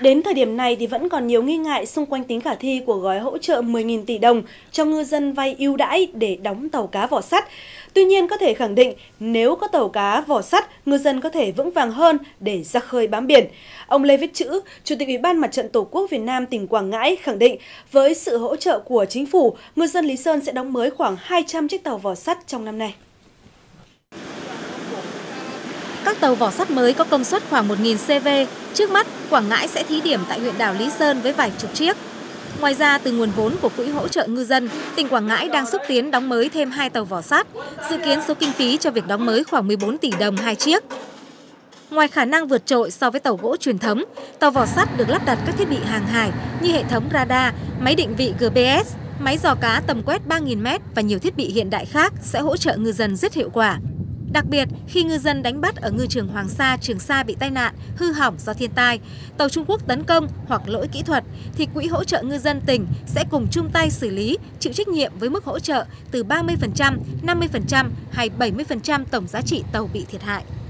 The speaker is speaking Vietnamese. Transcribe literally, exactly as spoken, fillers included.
Đến thời điểm này thì vẫn còn nhiều nghi ngại xung quanh tính khả thi của gói hỗ trợ mười nghìn tỷ đồng cho ngư dân vay ưu đãi để đóng tàu cá vỏ sắt. Tuy nhiên có thể khẳng định nếu có tàu cá vỏ sắt, ngư dân có thể vững vàng hơn để ra khơi bám biển. Ông Lê Viết Chữ, Chủ tịch Ủy ban Mặt trận Tổ quốc Việt Nam tỉnh Quảng Ngãi khẳng định với sự hỗ trợ của chính phủ, ngư dân Lý Sơn sẽ đóng mới khoảng hai trăm chiếc tàu vỏ sắt trong năm nay. Các tàu vỏ sắt mới có công suất khoảng một nghìn xê vê. Trước mắt, Quảng Ngãi sẽ thí điểm tại huyện đảo Lý Sơn với vài chục chiếc. Ngoài ra, từ nguồn vốn của Quỹ hỗ trợ ngư dân, tỉnh Quảng Ngãi đang xúc tiến đóng mới thêm hai tàu vỏ sắt. Dự kiến số kinh phí cho việc đóng mới khoảng mười bốn tỷ đồng hai chiếc. Ngoài khả năng vượt trội so với tàu gỗ truyền thống, tàu vỏ sắt được lắp đặt các thiết bị hàng hải như hệ thống radar, máy định vị giê pê ét, máy dò cá tầm quét ba nghìn mét và nhiều thiết bị hiện đại khác sẽ hỗ trợ ngư dân rất hiệu quả. Đặc biệt, khi ngư dân đánh bắt ở ngư trường Hoàng Sa, Trường Sa bị tai nạn, hư hỏng do thiên tai, tàu Trung Quốc tấn công hoặc lỗi kỹ thuật, thì Quỹ hỗ trợ ngư dân tỉnh sẽ cùng chung tay xử lý, chịu trách nhiệm với mức hỗ trợ từ ba mươi phần trăm, năm mươi phần trăm hay bảy mươi phần trăm tổng giá trị tàu bị thiệt hại.